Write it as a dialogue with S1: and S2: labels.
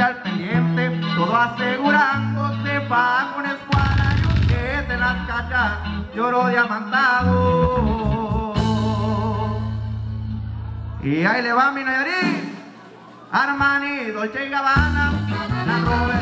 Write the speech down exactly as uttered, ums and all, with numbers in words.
S1: al pendiente, todo asegurándose paga una escuadra y un siete en las cachas de oro diamantado. Y ahí le va mi Nayarit, Armani, Dolce y Gabbana, la robe